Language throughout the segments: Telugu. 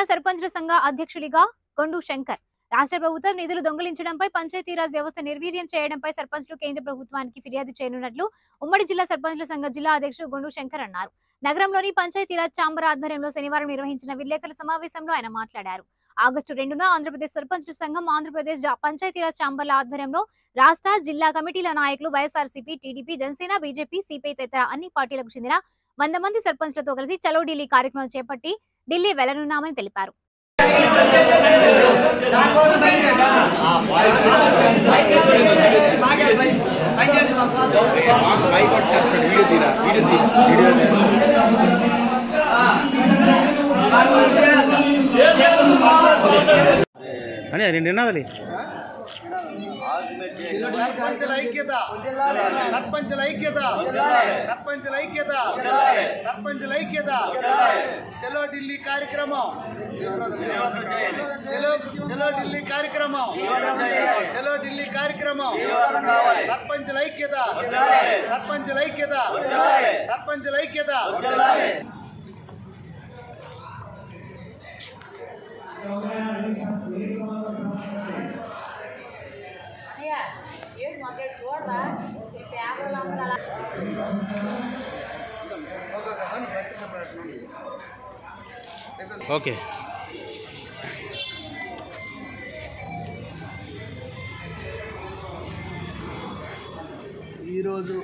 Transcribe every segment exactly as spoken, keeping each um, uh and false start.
సర్పంచుల సంఘ అధ్యక్షుడిగా గొండు శంకర్ రాష్ట్ర ప్రభుత్వం నిధులు దొంగిలించడంపై పంచాయతీరాజ్ వ్యవస్థ నిర్వీర్యం చేయడంపై సర్పంచులు కేంద్ర ప్రభుత్వానికి ఫిర్యాదు చేయనున్నట్లు ఉమ్మడి జిల్లా సర్పంచుల సంఘ జిల్లా అధ్యక్షుడు గొండు శంకర్ అన్నారు. నగరంలోని పంచాయతీరాజ్ ఛాంబర్ ఆధ్వర్యంలో శనివారం నిర్వహించిన విలేకరుల సమావేశంలో ఆయన మాట్లాడారు. ఆగస్టు రెండున ఆంధ్రప్రదేశ్ సర్పంచుల సంఘం ఆంధ్రప్రదేశ్ పంచాయతీరాజ్ ఛాంబర్ల ఆధ్వర్యంలో రాష్ట్ర జిల్లా కమిటీల నాయకులు YSRCP, TDP, Janasena, BJP, CPI తదితర అన్ని పార్టీలకు చెందిన వంద మంది సర్పంచులతో కలిసి చలో ఢిల్లీ కార్యక్రమం చేపట్టి ఢిల్లీ వెళ్లనున్నామని తెలిపారు. సర్పంచుల ఐక్యత సర్పంచుల ఐక్యత సర్పంచుల ఐక్యత సర్పంచుల ఐక్యత చలో ఢిల్లీ కార్యక్రమం చలో చలో ఢిల్లీ కార్యక్రమం చలో ఢిల్లీ కార్యక్రమం సర్పంచుల ఐక్యత సర్పంచుల ఐక్యత సర్పంచుల ఐక్యత ఓకే ఈరోజు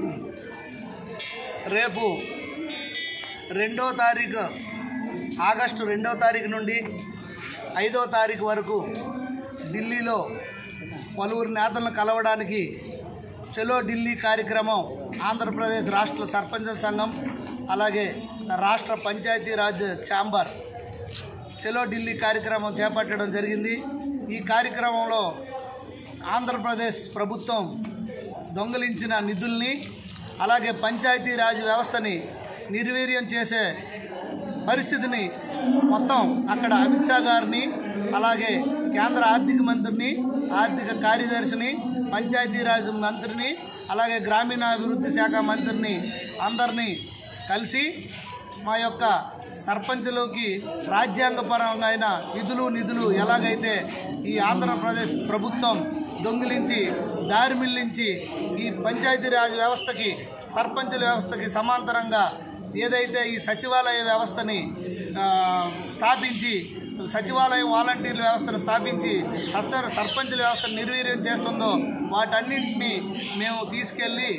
రేపు రెండో తారీఖు ఆగస్టు రెండో తారీఖు నుండి ఐదో తారీఖు వరకు ఢిల్లీలో పలువురు నేతలను కలవడానికి చలో ఢిల్లీ కార్యక్రమం ఆంధ్రప్రదేశ్ రాష్ట్ర సర్పంచుల సంఘం అలాగే రాష్ట్ర పంచాయతీరాజ్ ఛాంబర్ చలో ఢిల్లీ కార్యక్రమం చేపట్టడం జరిగింది. ఈ కార్యక్రమంలో ఆంధ్రప్రదేశ్ ప్రభుత్వం దొంగిలించిన నిధుల్ని అలాగే పంచాయతీరాజ్ వ్యవస్థని నిర్వీర్యం చేసే పరిస్థితిని మొత్తం అక్కడ అమిత్ షా గారిని అలాగే కేంద్ర ఆర్థిక మంత్రిని ఆర్థిక కార్యదర్శిని పంచాయతీరాజ్ మంత్రిని అలాగే గ్రామీణాభివృద్ధి శాఖ మంత్రిని అందరినీ కలిసి మా యొక్క సర్పంచులకి రాజ్యాంగపరంగా అయిన నిధులు నిధులు ఎలాగైతే ఈ ఆంధ్రప్రదేశ్ ప్రభుత్వం దొంగిలించి దారి మిల్లించి ఈ పంచాయతీరాజ్ వ్యవస్థకి సర్పంచుల వ్యవస్థకి సమాంతరంగా ఏదైతే ఈ సచివాలయ వ్యవస్థని స్థాపించి సచివాలయం వాలంటీర్ల వ్యవస్థను స్థాపించి సచ్చ సర్పంచుల వ్యవస్థను నిర్వీర్యం చేస్తుందో వాటన్నింటినీ మేము తీసుకెళ్ళి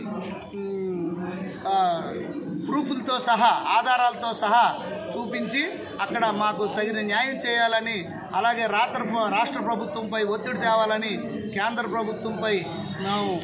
ప్రూఫ్లతో సహా ఆధారాలతో సహా చూపించి అక్కడ మాకు తగిన న్యాయం చేయాలని అలాగే రాత్ర రాష్ట్ర ప్రభుత్వంపై ఒత్తిడి తేవాలని కేంద్ర ప్రభుత్వంపై మేము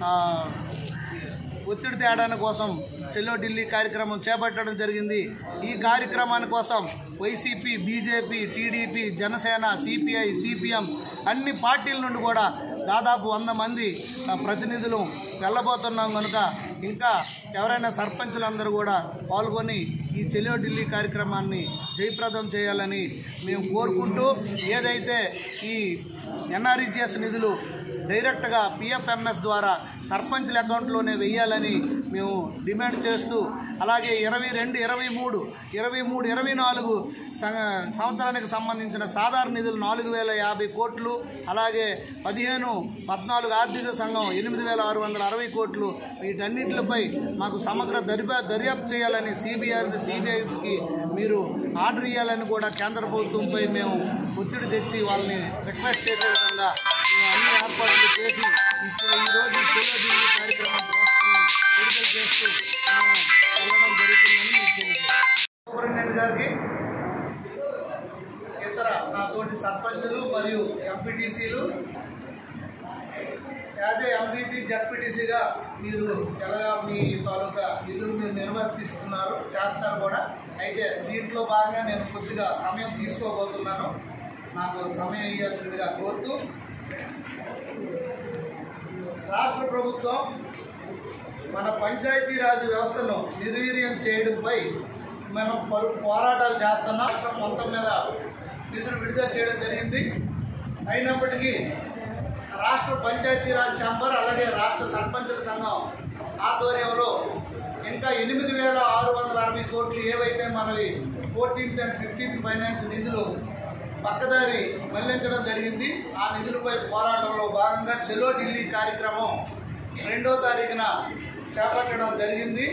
ఒత్తిడి తేడానికి కోసం చలో ఢిల్లీ కార్యక్రమం చేపట్టడం జరిగింది. ఈ కార్యక్రమాని కోసం YCP, BJP, TDP, Janasena, CPI, CPM అన్ని పార్టీల నుండి కూడా దాదాపు వంద మంది ప్రతినిధులు వెళ్ళబోతున్నాం కనుక ఇంకా ఎవరైనా సర్పంచులందరూ కూడా పాల్గొని ఈ చలో ఢిల్లీ కార్యక్రమాన్ని జయప్రదం చేయాలని మేము కోరుకుంటూ ఏదైతే ఈ ఎన్ఆర్ఈజీఎస్ నిధులు డైరెక్ట్గా పిఎఫ్ఎంఎస్ ద్వారా సర్పంచుల అకౌంట్లోనే వెయ్యాలని మేము డిమాండ్ చేస్తూ అలాగే ఇరవై రెండు ఇరవై మూడు ఇరవై మూడు ఇరవై నాలుగు సంవత్సరానికి సంబంధించిన సాధారణ నిధులు నాలుగు వేల యాభై కోట్లు అలాగే పదిహేను పద్నాలుగు ఆర్థిక సంఘం ఎనిమిది వేల ఆరు వందల అరవై కోట్లు వీటన్నిటిపై మాకు సమగ్ర దర్యా దర్యాప్తు చేయాలని సిబిఐ సిబిఐకి మీరు ఆర్డర్ ఇవ్వాలని కూడా కేంద్ర ప్రభుత్వంపై మేము ఒత్తిడి తెచ్చి వాళ్ళని రిక్వెస్ట్ చేసే విధంగా మేము అన్ని ఏర్పాట్లు చేసి ఈరోజు చలో ఢిల్లీ కార్యక్రమం విడుదల చేస్తూ వెళ్ళడం జరుగుతుందని మీకు తెలియజేస్తాను. సూపరింటెండెంట్ గారికి ఇతర నాతోటి సర్పంచులు మరియు ఎంపీటీసీలు యాజ్ ఏ ఎంపీటీ జడ్పీటీసీగా మీరు ఎలాగా మీ తాలూకా నిధులు మీరు నిర్వర్తిస్తున్నారు చేస్తారు కూడా. అయితే దీంట్లో భాగంగా నేను కొద్దిగా సమయం తీసుకోబోతున్నాను, నాకు సమయం ఇవ్వాల్సిందిగా కోరుతూ రాష్ట్ర ప్రభుత్వం మన పంచాయతీరాజ్ వ్యవస్థను నిర్వీర్యం చేయడంపై మనం పలు పోరాటాలు చేస్తున్నాం. రాష్ట్రం మొత్తం మీద నిధులు విడుదల చేయడం జరిగింది. అయినప్పటికీ రాష్ట్ర పంచాయతీరాజ్ ఛాంబర్ అలాగే రాష్ట్ర సర్పంచుల సంఘం ఆధ్వర్యంలో ఇంకా ఎనిమిది వేల ఆరు వందల అరవై కోట్లు ఏవైతే మనవి ఫోర్టీన్త్ అండ్ ఫిఫ్టీన్త్ ఫైనాన్స్ నిధులు పక్కదారి మళ్లించడం జరిగింది. ఆ నిధులపై పోరాటంలో భాగంగా చలో ఢిల్లీ కార్యక్రమం రెండో తారీఖున చేపట్టడం జరిగింది.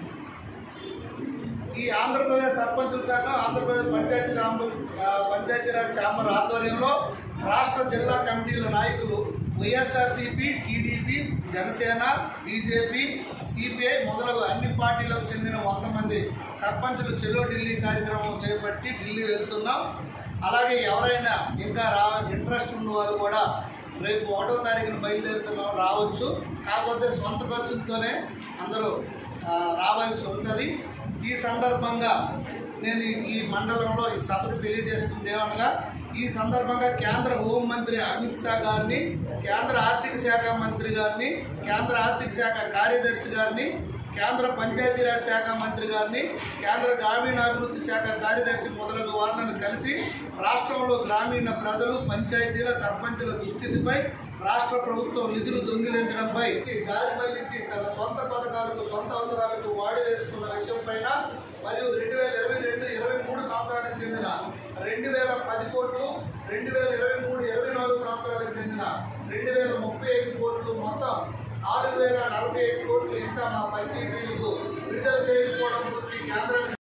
ఈ ఆంధ్రప్రదేశ్ సర్పంచుల సంఘం, ఆంధ్రప్రదేశ్ పంచాయతీ పంచాయతీరాజ్ ఛాంబర్ ఆధ్వర్యంలో రాష్ట్ర జిల్లా కమిటీల నాయకులు YSRCP, TDP, Janasena, BJP, CPI మొదలగు అన్ని పార్టీలకు చెందిన వంద మంది సర్పంచులు చెలో ఢిల్లీ కార్యక్రమం చేపట్టి ఢిల్లీ వెళ్తున్నాం. అలాగే ఎవరైనా ఇంకా రా ఇంట్రెస్ట్ ఉన్న వాళ్ళు కూడా రేపు ఒకటో తారీఖున బయలుదేరుతున్నాం, రావచ్చు. కాకపోతే సొంత ఖర్చులతోనే అందరూ రావాల్సి ఉంటుంది. ఈ సందర్భంగా నేను ఈ మండలంలో ఈ సభకు తెలియజేస్తుంది ఏమనగా, ఈ సందర్భంగా కేంద్ర హోంమంత్రి అమిత్ షా గారిని, కేంద్ర ఆర్థిక శాఖ మంత్రి గారిని, కేంద్ర ఆర్థిక శాఖ కార్యదర్శి గారిని, కేంద్ర పంచాయతీరాజ్ శాఖ మంత్రి గారిని, కేంద్ర గ్రామీణాభివృద్ధి శాఖ కార్యదర్శి మొదలగు వాళ్ళను కలిసి రాష్ట్రంలో గ్రామీణ ప్రజలు, పంచాయతీల సర్పంచుల దుస్థితిపై, రాష్ట్ర ప్రభుత్వం నిధులు దొంగిలించడంపై, దారి మళ్లించి తన సొంత పథకాలకు, సొంత అవసరాలకు వాడి వేసుకున్న విషయం పైన, మరియు రెండు వేల ఇరవై రెండు ఇరవై మూడు సంవత్సరానికి చెందిన రెండు వేల పది కోట్లు, రెండు వేల ఇరవై మూడు ఇరవై నాలుగు సంవత్సరాలకు చెందిన రెండు వేల ముప్పై ఐదు కోట్లు, మొత్తం నాలుగు వేల నలభై ఐదు కోట్లు ఇంకా మా పంచాయతీలకు విడుదల చేయకపోవడం గురించి కేంద్ర